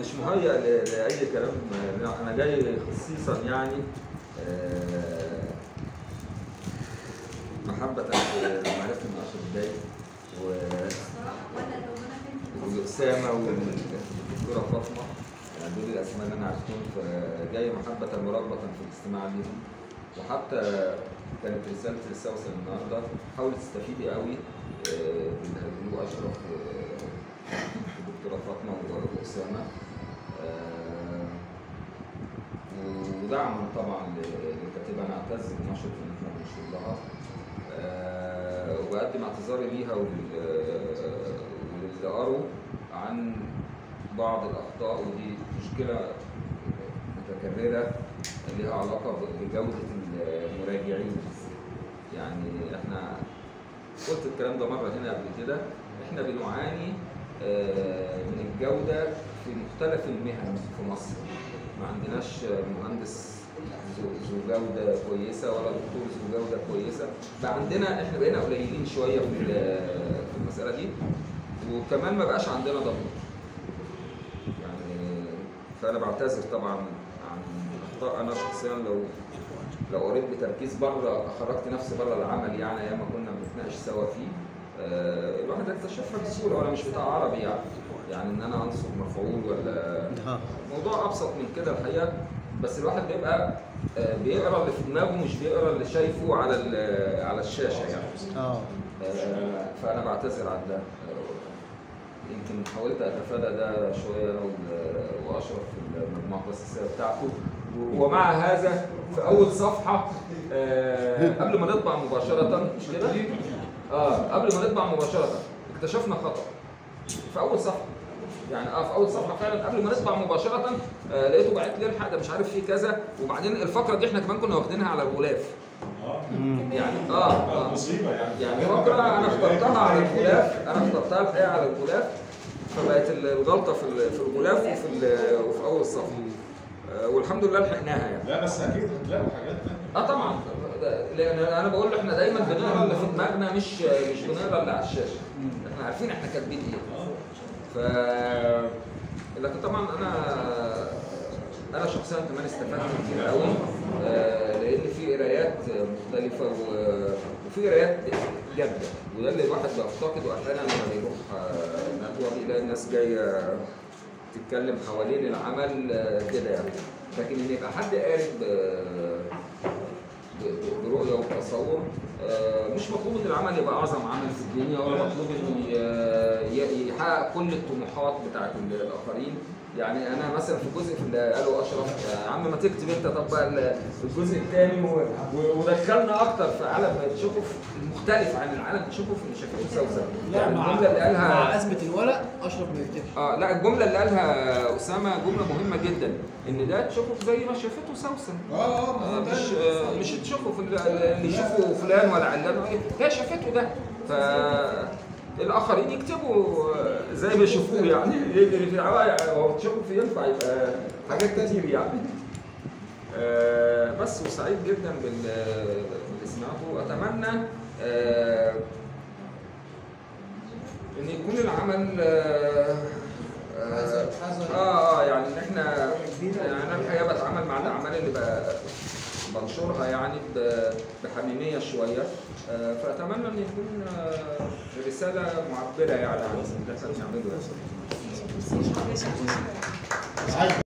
مش مهيأ لأي كلام. أنا جاي خصيصا يعني محبة لمعرفة من أشرف جاي وأسامة والدكتورة فاطمة، يعني دول الأسماء اللي أنا عرفتهم، فجاي محبة مرغبة في الاستماع ليهم. وحتى كانت رسالتي للسوسن النهارده حاولي تستفيدي قوي باللي هيقولوه أشرف الدكتورة فاطمة وأسامة، ودعما طبعا للكاتبة. أنا أعتز بنشرة إن إحنا بنشر لها، وأقدم اعتذاري ليها وللي قروا عن بعض الأخطاء، ودي مشكلة متكررة لها علاقة بجودة المراجعين. يعني إحنا قلت الكلام ده مرة هنا قبل كده، إحنا بنعاني من الجودة في مختلف المهن في مصر. ما عندناش مهندس ذو جودة كويسة ولا دكتور ذو جودة كويسة. احنا بقينا قليلين شوية في المسألة دي، وكمان ما بقاش عندنا ضمير. يعني فأنا بعتذر طبعا عن أخطاء أنا شخصيا لو قريت بتركيز بره، خرجت نفسي بره العمل، يعني أيام ما كنا بنتناقش سوا فيه. الواحد اكتشفها بسهولة، وأنا مش بتاع عربي يعني إن أنا أنصب مفعول ولا موضوع أبسط من كده الحقيقة. بس الواحد بيبقى بيقرا اللي في دماغه، مش بيقرا اللي شايفه على الشاشة يعني. فأنا بعتذر عن ده. يمكن حاولت أتفادى ده شوية أنا وأشرف في المجموعة التأسيسية بتاعته. ومع هذا في أول صفحة قبل ما نطبع مباشرة، مش كده؟ قبل ما نطبع مباشرة اكتشفنا خطأ في أول صفحة. يعني في أول صفحة فعلا قبل ما نطبع مباشرة لقيته باعت لي الحق ده مش عارف فيه كذا. وبعدين الفقرة دي احنا كمان كنا واخدينها على الغلاف. يعني مصيبة يعني فقرة أنا اخترتها على الغلاف، أنا اخترتها الحقيقة على الغلاف، فبقت الغلطة في الغلاف وفي أول الصفحة. والحمد لله لحقناها يعني. لا بس اكيد هتلاقوا حاجات تانية. طبعا، لان انا بقول احنا دايما بنقرا اللي في دماغنا، مش بنقرا اللي على الشاشه. احنا عارفين احنا كاتبين ايه. لكن طبعا انا شخصيا كمان استفدت كتير قوي، لان في قرايات مختلفه وفي قرايات جاده، وده اللي الواحد بيفتقده احيانا لما بيروح ندوه بيلاقي الناس جايه تتكلم حوالين العمل كده يعني. لكن ان يبقى حد قارئ برؤيه وتصور، مش مطلوب ان العمل يبقى اعظم عمل في الدنيا، ولا مطلوب انه يحقق كل الطموحات بتاعت الاخرين. يعني انا مثلا في الجزء اللي قاله اشرف، يا عم ما تكتب انت طب بقى الجزء الثاني ودخلنا اكتر في عالم تشوفه المختلف عن العالم تشوفه في اللي شافته سوسن. يعني الجمله اللي قالها مع ازمه الورق اشرف ما يكتبش. لا، الجمله اللي قالها اسامه جمله مهمه جدا، ان ده تشوفه زي ما شافته سوسن. مش تشوفه في اللي يشوفه فلان ولا علان، هي شافته ده. الآخرين يكتبوا زي ما يشوفوه يعني. يجري في هو تشوفه في ينفع يبقى حاجات كتير يعني. بس وسعيد جدا باللي سمعته، وأتمنى إن يكون العمل يعني إن إحنا، يعني أنا الحقيقة بتعامل مع الأعمال اللي بنشرها يعني بحميمية شوية، فأتمنى أن يكون رسالة معبرة يعني عن اللي احنا بنعمله.